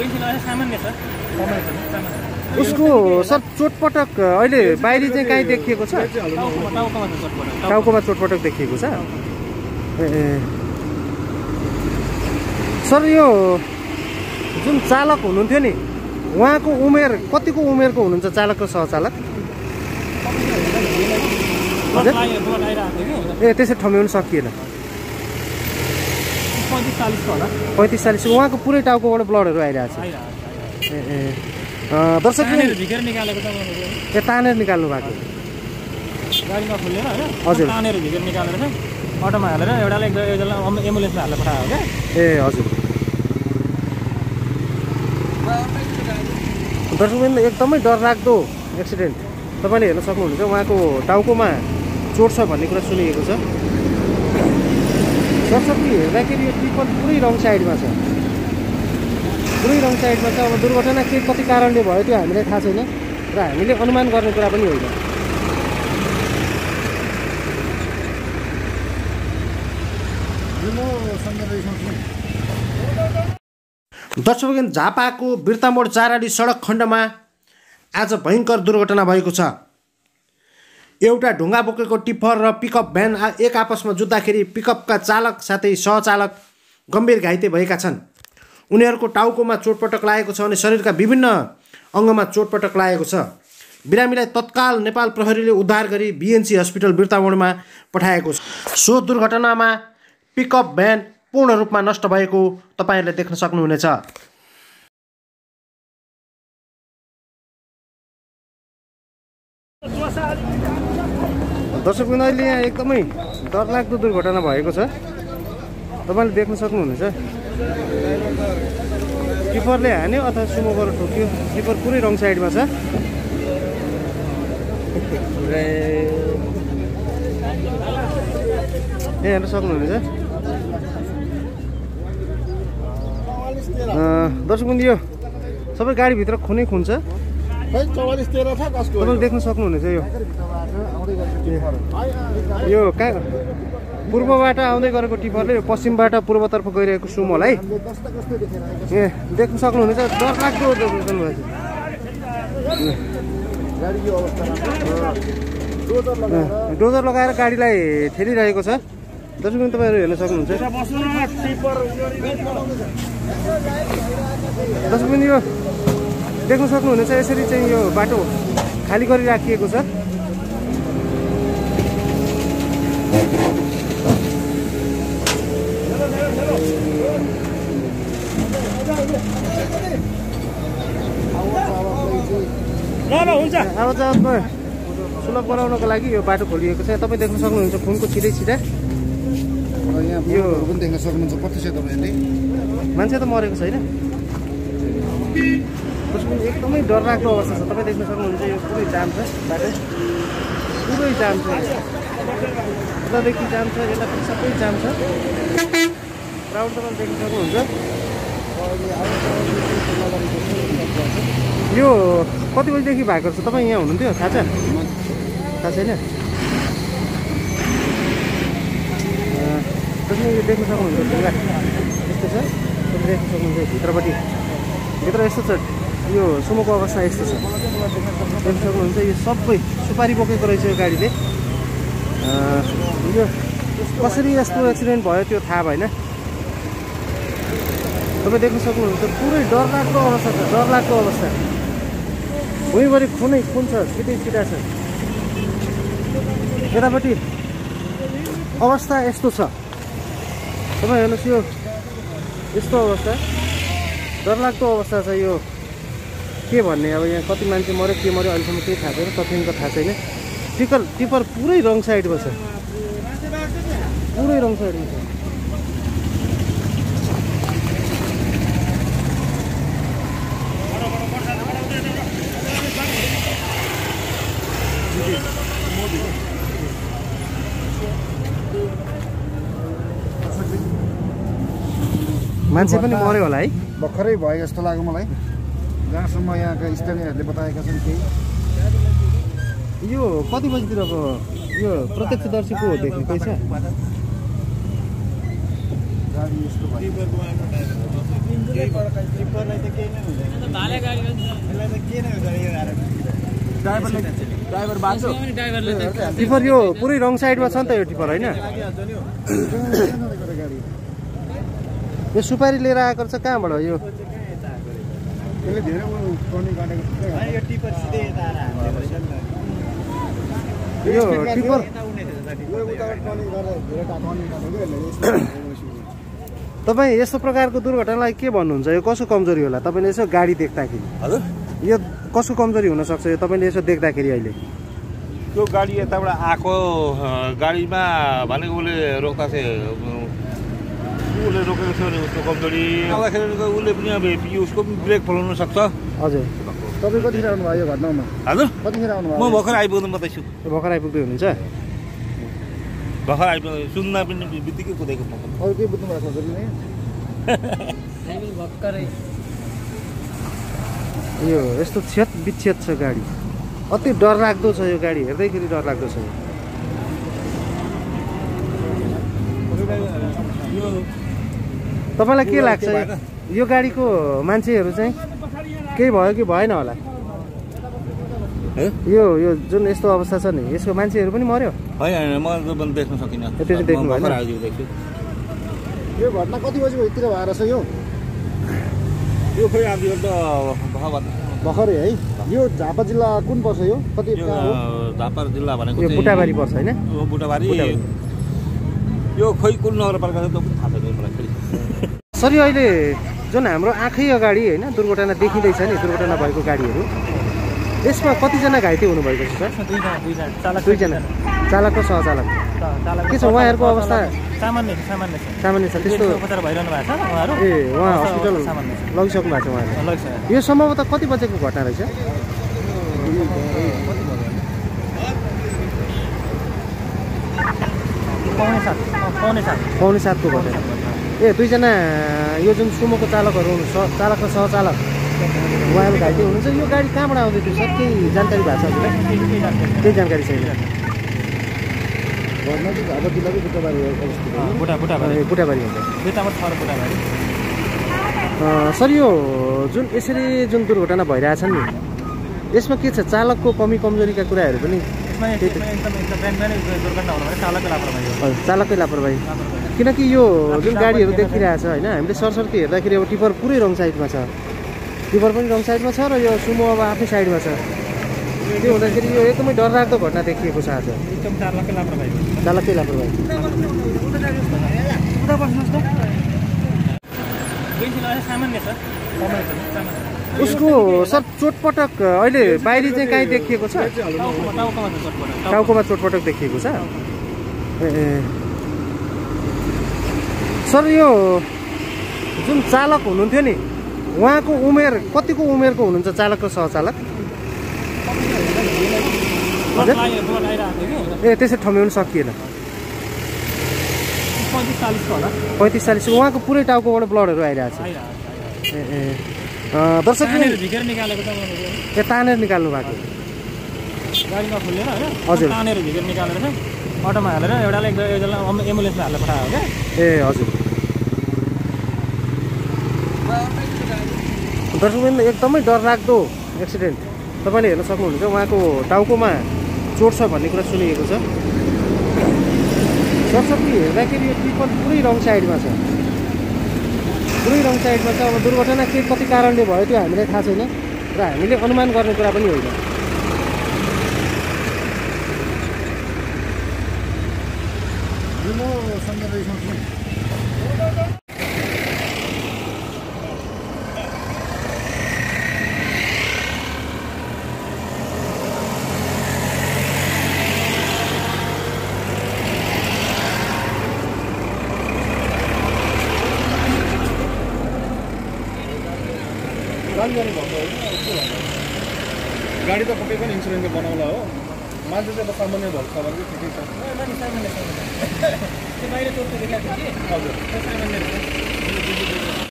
सामान्य छ उसको सर चोटपटक अहिले बाहिरी चाहिँ कहीँ देखिएको छ टाउकोमा चोटपटक देखिएको छ सर यो जुन चालक हुनुहुन्थ्यो नि उहाँको उमेर कतिको उमेरको हुनुहुन्छ चालक र सहचालक ए त्यसै ठम्याउनु सकिएन 35-40 उहाँको पुरै टाउकोबाट ब्लडहरू आइरहेको छ दर्शक तानेर निकाल्नु भएको गाडीमा खुलेर हैन हजुर तानेर भित्र निकालेर चाहिँ अटोमा हालेर एउटाले एम्बुलेन्समा हालेर पठायो क्या ए हजुर दर्शकबिन एकदमै डरलाग्दो एक्सिडेन्ट तपाईँले हेर्न सक्नुहुन्छ उहाँको टाउकोमा चोट छ भन्ने कुरा सुनिएको छ दर्शकले हेर्दाखेरि यो टिप्पर पुरै रङ साइडमा छ अब दुर्घटना के कति कारणले भयो त्यो हामीलाई थाहा छैन र हामीले अनुमान गर्ने कुरा पनि होइन दर्शकबिन झापाको बिर्तामोड चाराडी सडक खण्डमा आज भयङ्कर दुर्घटना भएको छ एउटा ढुङ्गा बोकेको टिप्पर र पिकअप भ्यान एक आपसमा जुत्दाखेरि पिकअपका चालक साथै सहचालक गम्भीर घाइते भएका छन् उनीहरूको टाउकोमा चोटपटक लागेको छ अनि शरीरका विभिन्न अङ्गमा चोटपटक लागेको छ बिरामीलाई तत्काल नेपाल प्रहरीले उद्धार गरी बीएनसी हस्पिटल बिर्तामोडमा पठाएको छ सो दुर्घटनामा पिकअप भ्यान पूर्ण रूपमा नष्ट भएको तपाईहरुले देख्न सक्नुहुनेछ दर्शकबिन अहिले यहाँ एकदमै डरलाग्दो दुर्घटना भएको छ तपाईले देख्न सक्नुहुनेछ टिप्परले हान्यो अथवा सुमोबाट ठोक्यो टिप्पर पुरै रङ साइडमा छ हेर्न सक्नुहुनेछ दर्शकबिन यो सबै गाडीभित्र खुनै खुन्छ तपाईले देख्न सक्नुहुनेछ यो पूर्वबाट आउँदै गरेको टिप्परले पश्चिमबाट पूर्वतर्फ गइरहेको सुमोलाई ए देख्न सक्नुहुनेछ डरलाग्दो दुर्घटना भएछ डोजर लगाएर गाडीलाई ठेलिरहेको छ दर्शकबिन तपाईहरु हेर्न सक्नुहुन्छ दर्शकबिन यो देख्न सक्नुहुनेछ यसरी चाहिँ यो बाटो खाली गरिराखिएको छ आवाजावतमा सुलभ गराउनको लागि यो बाटो खोलिएको छ तपाईँ देख्न सक्नुहुन्छ खुनको छिटै छिटा यो पनि देख्न सक्नुहुन्छ प्रत्यक्ष तपाईँले मान्छे त मरेको छैन एकदमै डरलाग्दो अवस्था छ तपाईँ देख्न सक्नुहुन्छ यो पुरै जाम छ बाटो पुरै जाम छ यतादेखि जाम छ यता पनि सबै जाम छ क्राउड तपाईँ देख्न सक्नुहुन्छ यो कति बजीदेखि भएको छ तपाईँ यहाँ हुनुहुन्थ्यो थाहा छ थाहा छैन यो देख्न सक्नुहुन्छ ढुङ्गा यस्तो छ तपाईँ देख्न सक्नुहुन्छ भित्रपट्टि भित्र यस्तो छ यो सुमोको अवस्था यस्तो छ देख्न सक्नुहुन्छ यो सबै सुपारी बोकेको रहेछ यो गाडीले यो कसरी यस्तो एक्सिडेन्ट भयो त्यो थाहा भएन तपाईँ देख्न सक्नुहुन्छ पुरै डरलाग्दो अवस्था छ डरलाग्दो अवस्था भुइँभरि खुनै खुन छ छिटै छिटा छ यतापट्टि अवस्था यस्तो छ तपाईँ हेर्नुहोस् यो यस्तो अवस्था डरलाग्दो अवस्था छ यो के भन्ने अब यहाँ कति मान्छे मऱ्यो के मऱ्यो अहिलेसम्म केही थाहा छैन तथ्याङ्क थाहा छैन टिप्पर पुरै रङ साइडमा छ पुरै रङ साइडमा छ मान्छे पनि मर्यो होला है भर्खरै भयो जस्तो लाग्यो मलाई जहाँसम्म यहाँका स्थानीयहरूले बताएका छन् केही यो कति बजीतिरको यो प्रत्यक्षदर्शी को देख्ने कोही छ गाडी यस्तो भयो टिपर यो पुरै रङ साइडमा छ नि त यो टिपर होइन यो सुपारी लिएर आएको छ कहाँबाट यो यो टिपर तपाईँ यस्तो प्रकारको दुर्घटनालाई के भन्नुहुन्छ यो कसो कमजोरी होला तपाईँले यसो गाडी देख्दाखेरि हजुर यो कसो कमजोरी हुनसक्छ यो तपाईँले यसो देख्दाखेरि अहिले त्यो गाडी यताबाट आएको गाडीमा भनेको उसले रोक्दा चाहिँ उसले रोकेको थियो भने उसको कमजोरी आउँदाखेरि उसले पनि अब उसको पनि ब्रेक फलाउन सक्छ हजुर तपाईँ कतिखेर आउनुभयो यो घटनामा हजुर कतिखेर म आउनुभयो भर्खर आइपुग्नु मात्रै छु भर्खर आइपुग्दै हुनुहुन्छ भर्खर आइपुग्नु सुन्न पनि बित्तिकै कुदेको म अरू केही बुझ्नु भएको छ कि यो यस्तो छेद विच्छेद छ गाडी अति डरलाग्दो छ यो गाडी हेर्दैखेरि डरलाग्दो छ तपाईँलाई के लाग्छ यो गाडीको मान्छेहरू चाहिँ केही भयो कि भएन होला यो यो जुन यस्तो अवस्था छ नि यसको मान्छेहरू पनि मर्यो होइन म पनि देख्न सकिनँ त्यो चाहिँ देख्नु भएन यो घटना कति बजीतिर भएर छ यो खोइ अब यो त भर्खरै है यो झापा जिल्ला कुन पर्छ यो कति झापा जिल्ला भनेको यो बुटाबारी पर्छ होइन यो बुटाबारी यो खोइ कुन नगरपालिका छ त्यो पनि थाहा छैन मलाई फेरि सर यो अहिले जुन हाम्रो आँखै अगाडि होइन दुर्घटना देखिँदैछ नि दुर्घटना भएको गाडीहरू यसमा कतिजना घाइते हुनुभएको छ सर दुईजना चालक र सहचालक के छ उहाँहरूको अवस्था सामान्य छ त्यस्तो उपचार भइरहनु भएको छ उहाँहरू ए उहाँ हस्पिटल लगिसक्नु भएको छ उहाँले यो सम्भवतः कति बजेको घटना रहेछ पाउने सातको घटना ए दुईजना यो जुन सुमोको चालकहरू हुनु चालक र सहचालक उहाँहरू घाइते हुनुहुन्छ यो गाडी कहाँबाट आउँदै थियो सर केही जानकारी भएको छ हजुरलाई केही जानकारी छैन घटना चाहिँ झापा जिल्लाको बुटाबारी अवस्थित हो बुटाबारी हुन्छ सर यो जुन यसरी जुन दुर्घटना भइरहेछ नि यसमा के छ चालकको कमी कमजोरीका कुराहरू पनि चालकै लापरवाही किनकि यो जुन गाडीहरू देखिरहेछ होइन हामीले सरसर्ती हेर्दाखेरि अब टिपर पुरै रङ साइडमा छ टिपर पनि रङ साइडमा छ र यो सुमो अब आफ्नै साइडमा छ त्यो हुँदाखेरि यो एकदमै डरलाग्दो घटना देखिएको छ आज चालकै लापरवाही उसको सर चोटपटक अहिले बाहिरी चाहिँ कहीँ देखिएको छ टाउकोमा चोटपटक देखिएको छ ए सर यो जुन चालक हुनुहुन्थ्यो नि उहाँको उमेर कतिको उमेरको हुनुहुन्छ चालक र सहचालक ए त्यसरी ठम्याउनु सकिएन 35-40 उहाँको पुरै टाउकोबाट ब्लडहरू आइरहेको छ दर्शक ए तानेर निकाल्नु भएको गाडीमा खुलेर होइन हजुर तानेर झिकेर निकालेर चाहिँ अटोमा हालेर एउटालाई एम्बुलेन्समा हालेर पठायो क्या ए हजुर दर्शकबिन एकदमै डरलाग्दो एक्सिडेन्ट तपाईँले हेर्न सक्नुहुन्छ उहाँको टाउकोमा चोट छ भन्ने कुरा सुनिएको छ सरसर्ती हेर्दाखेरि यो टिपर पुरै रङ साइडमा छ अब दुर्घटना के कति कारणले भयो त्यो हामीलाई थाहा छैन र हामीले अनुमान गर्ने कुरा पनि होइन गाडी त पक्कै पनि इन्सुरेन्सले बनाउला हो मान्छे चाहिँ अब सामान्य भएको छ भने ठिकै छ बाहिर चोटको देखाएको थियो कि हजुर सामान्य